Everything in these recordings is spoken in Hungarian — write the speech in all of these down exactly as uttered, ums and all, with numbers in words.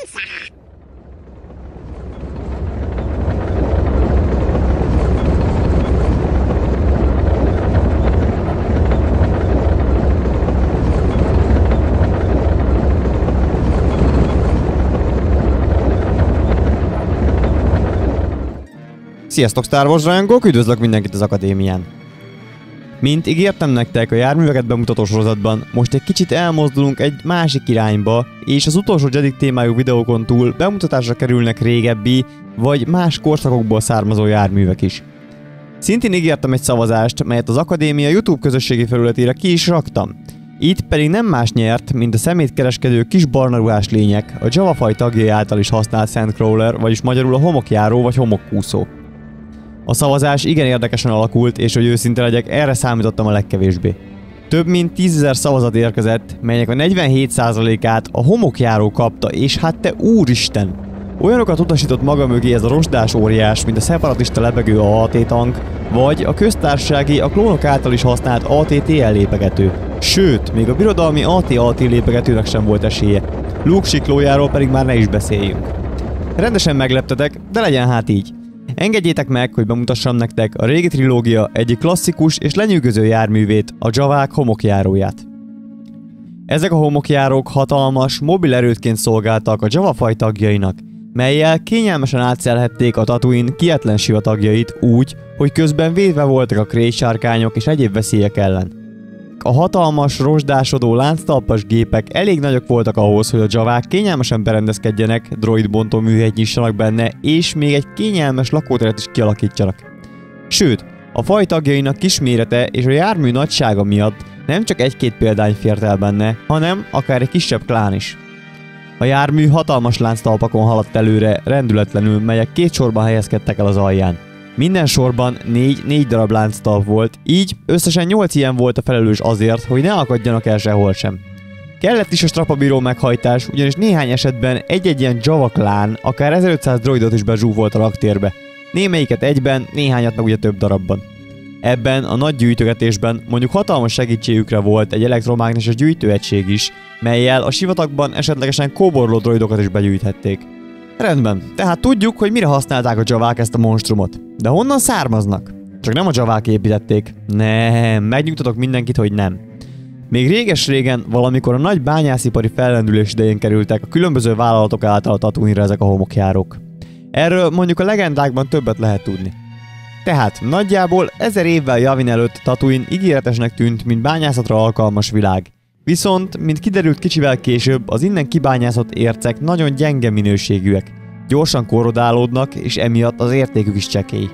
Sziasztok Star Wars rajongók, üdvözlök mindenkit az akadémián! Mint ígértem nektek a járműveket bemutató sorozatban, most egy kicsit elmozdulunk egy másik irányba, és az utolsó Jedi témájú videókon túl bemutatásra kerülnek régebbi, vagy más korszakokból származó járművek is. Szintén ígértem egy szavazást, melyet az akadémia YouTube közösségi felületére ki is raktam. Itt pedig nem más nyert, mint a szemétkereskedő kis barnaruhás lények, a Java faj tagjai által is használt Sandcrawler, vagyis magyarul a homokjáró vagy homokkúszó. A szavazás igen érdekesen alakult, és hogy őszinte legyek, erre számítottam a legkevésbé. Több mint tízezer szavazat érkezett, melynek a negyvenhét százalékát a homokjáró kapta, és hát te úristen! Olyanokat utasított maga mögé ez a rozsdás óriás, mint a szeparatista lebegő á té tank, vagy a köztársasági, a klónok által is használt á té té el lépegető. Sőt, még a birodalmi á té á té lépegetőnek sem volt esélye. Luke siklójáról pedig már ne is beszéljünk. Rendesen megleptetek, de legyen hát így. Engedjétek meg, hogy bemutassam nektek a régi trilógia egyik klasszikus és lenyűgöző járművét, a Javák homokjáróját. Ezek a homokjárók hatalmas, mobil erődként szolgáltak a Java faj tagjainak, mellyel kényelmesen átszelhették a Tatooine kietlen sivatagjait úgy, hogy közben védve voltak a kréssárkányok és egyéb veszélyek ellen. A hatalmas, rozsdásodó lánctalpas gépek elég nagyok voltak ahhoz, hogy a Javák kényelmesen berendezkedjenek, droidbontó műhelyt nyissanak benne, és még egy kényelmes lakóteret is kialakítsanak. Sőt, a faj tagjainak kismérete és a jármű nagysága miatt nem csak egy-két példány fért el benne, hanem akár egy kisebb klán is. A jármű hatalmas lánctalpakon haladt előre, rendületlenül, melyek két sorban helyezkedtek el az alján. Minden sorban négy négy darab lánctalp volt, így összesen nyolc ilyen volt a felelős azért, hogy ne akadjanak el sehol sem. Kellett is a strapabíró meghajtás, ugyanis néhány esetben egy-egy ilyen Java klán akár ezerötszáz droidot is bezsúfolt a raktérbe. Némelyiket egyben, néhányat meg ugye több darabban. Ebben a nagy gyűjtögetésben mondjuk hatalmas segítségükre volt egy elektromágneses gyűjtőegység is, mellyel a sivatagban esetlegesen kóborló droidokat is begyűjthették. Rendben, tehát tudjuk, hogy mire használták a Javák ezt a monstrumot. De honnan származnak? Csak nem a Javák építették. Nem, megnyugtatok mindenkit, hogy nem. Még réges-régen, valamikor a nagy bányászipari fellendülés idején kerültek a különböző vállalatok által a Tatooine-ra ezek a homokjárók. Erről mondjuk a legendákban többet lehet tudni. Tehát nagyjából ezer évvel Yavin előtt Tatooine ígéretesnek tűnt, mint bányászatra alkalmas világ. Viszont, mint kiderült kicsivel később, az innen kibányászott ércek nagyon gyenge minőségűek, gyorsan korrodálódnak, és emiatt az értékük is csekély.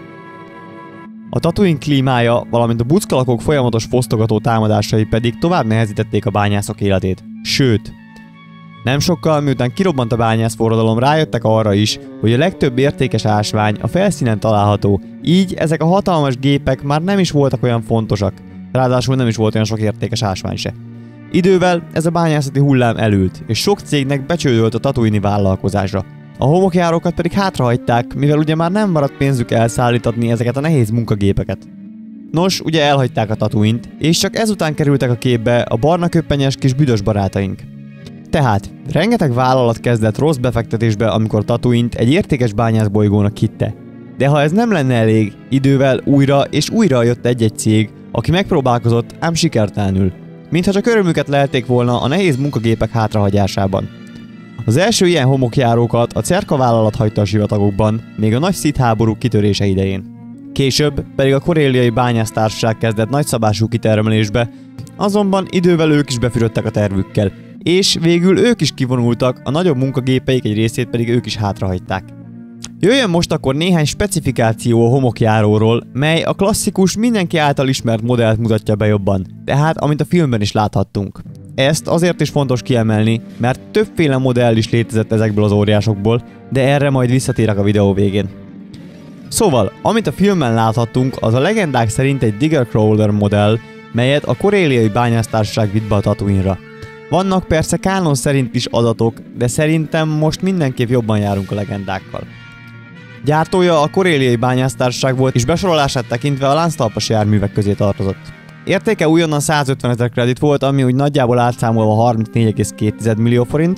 A Tatooine klímája, valamint a buckalakók folyamatos fosztogató támadásai pedig tovább nehezítették a bányászok életét. Sőt, nem sokkal miután kirobbant a bányászforradalom, rájöttek arra is, hogy a legtöbb értékes ásvány a felszínen található, így ezek a hatalmas gépek már nem is voltak olyan fontosak, ráadásul nem is volt olyan sok értékes ásvány se. Idővel ez a bányászati hullám elült, és sok cégnek becsődölt a Tatooine-i vállalkozásra. A homokjárókat pedig hátrahagyták, mivel ugye már nem maradt pénzük elszállítatni ezeket a nehéz munkagépeket. Nos, ugye elhagyták a Tatooine-t, és csak ezután kerültek a képbe a barna köppenyes kis büdös barátaink. Tehát, rengeteg vállalat kezdett rossz befektetésbe, amikor Tatooine-t egy értékes bányászbolygónak hitte. De ha ez nem lenne elég, idővel újra és újra jött egy-egy cég, aki megpróbálkozott, ám sikertelenül. Mintha csak örömüket lehették volna a nehéz munkagépek hátrahagyásában. Az első ilyen homokjárókat a Cerka vállalat hagyta a sivatagokban, még a nagy Sith háború kitörése idején. Később pedig a koréliai bányásztársaság kezdett nagyszabású kitermelésbe, azonban idővel ők is befürödtek a tervükkel, és végül ők is kivonultak, a nagyobb munkagépeik egy részét pedig ők is hátrahagyták. Jöjjön most akkor néhány specifikáció a homokjáróról, mely a klasszikus, mindenki által ismert modellt mutatja be jobban, tehát amit a filmben is láthattunk. Ezt azért is fontos kiemelni, mert többféle modell is létezett ezekből az óriásokból, de erre majd visszatérek a videó végén. Szóval, amit a filmben láthattunk, az a legendák szerint egy Digger Crawler modell, melyet a koréliai bányásztársaság vitt be a Tatooine-ra. Vannak persze kánon szerint is adatok, de szerintem most mindenképp jobban járunk a legendákkal. Gyártója a koréliai bányásztársaság volt, és besorolását tekintve a lánctalpas járművek közé tartozott. Értéke újonnan százötven ezer kredit volt, ami úgy nagyjából átszámolva harmincnégy egész két millió forint.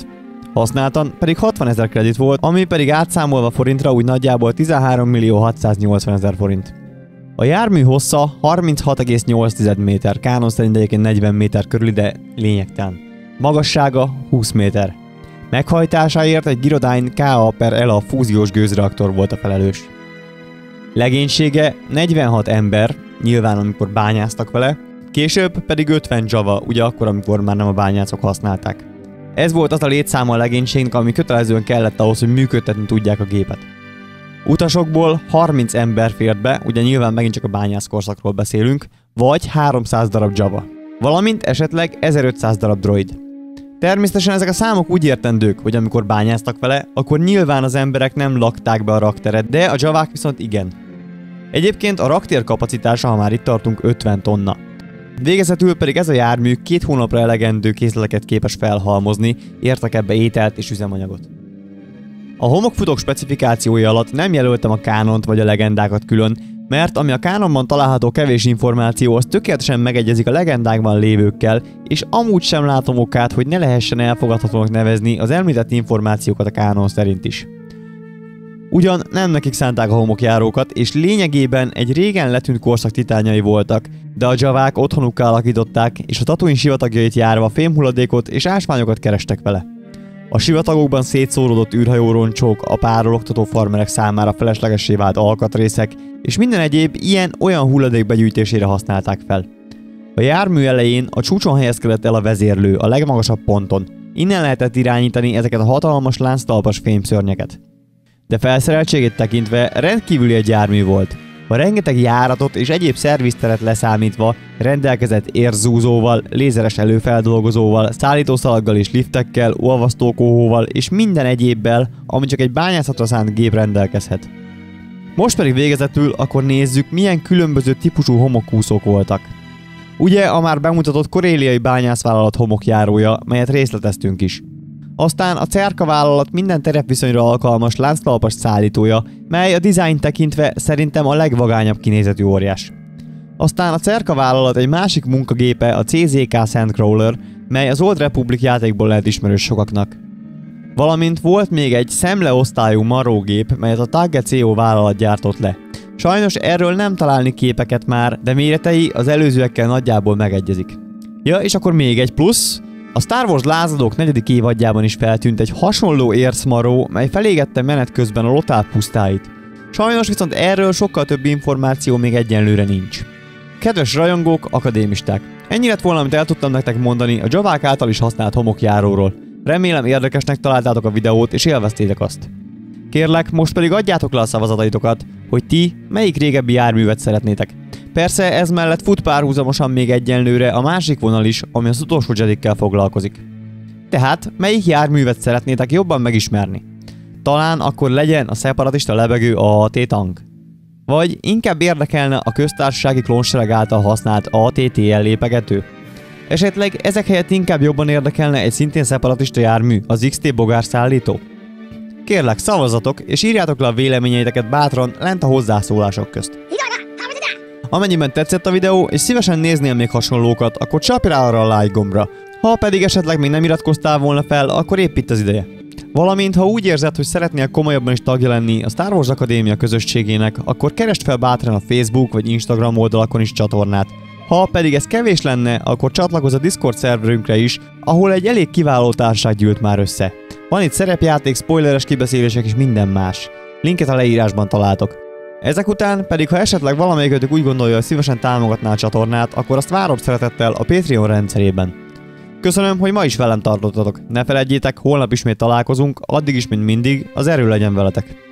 Használtan pedig hatvanezer kredit volt, ami pedig átszámolva forintra úgy nagyjából tizenhárom millió hatszáznyolcvanezer forint. A jármű hossza harminchat egész nyolc méter, Canon szerint egyébként negyven méter körül, de lényegtelen. Magassága húsz méter. Meghajtásáért egy Gyrodyne ká á per el á fúziós gőzreaktor volt a felelős. Legénysége negyvenhat ember, nyilván amikor bányáztak vele, később pedig ötven Java, ugye akkor, amikor már nem a bányászok használták. Ez volt az a létszáma a legénységnek, ami kötelezően kellett ahhoz, hogy működtetni tudják a gépet. Utasokból harminc ember fért be, ugye nyilván megint csak a bányászkorszakról beszélünk, vagy háromszáz darab Java, valamint esetleg ezerötszáz darab droid. Természetesen ezek a számok úgy értendők, hogy amikor bányáztak vele, akkor nyilván az emberek nem lakták be a rakteret, de a Javák viszont igen. Egyébként a raktér kapacitása, ha már itt tartunk, ötven tonna. Végezetül pedig ez a jármű két hónapra elegendő készleteket képes felhalmozni, értek ebbe ételt és üzemanyagot. A homokfutók specifikációja alatt nem jelöltem a Canont vagy a legendákat külön, mert ami a Canonban található kevés információ, az tökéletesen megegyezik a legendákban lévőkkel, és amúgy sem látom okát, hogy ne lehessen elfogadhatónak nevezni az említett információkat a Canon szerint is. Ugyan nem nekik szánták a homokjárókat, és lényegében egy régen letűnt korszak titánjai voltak, de a Javák otthonukká alakították, és a Tatooine sivatagjait járva fémhulladékot és ásványokat kerestek vele. A sivatagokban szétszóródott űrhajóroncsók, a párologtató farmerek számára feleslegessé vált alkatrészek, és minden egyéb ilyen-olyan hulladék begyűjtésére használták fel. A jármű elején a csúcson helyezkedett el a vezérlő, a legmagasabb ponton. Innen lehetett irányítani ezeket a hatalmas lánctalpas fémszörnyeket. De felszereltségét tekintve rendkívüli egy jármű volt. A rengeteg járatot és egyéb szervizteret leszámítva rendelkezett érzúzóval, lézeres előfeldolgozóval, szállítószalaggal és liftekkel, olvasztókóhóval és minden egyébbel, ami csak egy bányászatra szánt gép rendelkezhet. Most pedig végezetül akkor nézzük, milyen különböző típusú homokúszók voltak. Ugye a már bemutatott koréliai bányászvállalat homokjárója, melyet részleteztünk is. Aztán a Cerka vállalat minden terepviszonyra alkalmas lánctalpas szállítója, mely a dizájn tekintve szerintem a legvagányabb kinézetű óriás. Aztán a Cerka vállalat egy másik munkagépe, a cé zé ká Sandcrawler, mely az Old Republic játékból lehet ismerős sokaknak. Valamint volt még egy szemleosztályú marógép, melyet a Tagge cé o vállalat gyártott le. Sajnos erről nem találni képeket már, de méretei az előzőekkel nagyjából megegyezik. Ja, és akkor még egy plusz. A Star Wars lázadók negyedik évadjában is feltűnt egy hasonló érszmaró, mely felégette menet közben a Lothal pusztáit. Sajnos viszont erről sokkal több információ még egyenlőre nincs. Kedves rajongók, akadémisták! Ennyi lett volna, amit el tudtam nektek mondani a Javák által is használt homokjáróról. Remélem érdekesnek találtátok a videót és élveztétek azt. Kérlek, most pedig adjátok le a szavazataitokat, hogy ti melyik régebbi járművet szeretnétek. Persze ez mellett fut párhuzamosan még egyenlőre a másik vonal is, ami az utolsó Jedikkel foglalkozik. Tehát melyik járművet szeretnétek jobban megismerni? Talán akkor legyen a szeparatista lebegő á té tank. Vagy inkább érdekelne a köztársasági klónsereg által használt á té té el lépegető? Esetleg ezek helyett inkább jobban érdekelne egy szintén szeparatista jármű, az iksz té bogár szállító? Kérlek, szavazatok és írjátok le a véleményeiteket bátran lent a hozzászólások közt. Amennyiben tetszett a videó és szívesen néznél még hasonlókat, akkor csapj rá arra a like gombra. Ha pedig esetleg még nem iratkoztál volna fel, akkor épp itt az ideje. Valamint, ha úgy érzed, hogy szeretnél komolyabban is tagja lenni a Star Wars Akadémia közösségének, akkor keresd fel bátran a Facebook vagy Instagram oldalakon is csatornát. Ha pedig ez kevés lenne, akkor csatlakozz a Discord szerverünkre is, ahol egy elég kiváló társaság gyűlt már össze. Van itt szerepjáték, spoileres kibeszélések és minden más. Linket a leírásban találtok. Ezek után pedig, ha esetleg valamelyikötök úgy gondolja, hogy szívesen támogatná a csatornát, akkor azt várom szeretettel a Patreon rendszerében. Köszönöm, hogy ma is velem tartottatok. Ne feledjétek, holnap ismét találkozunk, addig is, mint mindig, az erő legyen veletek.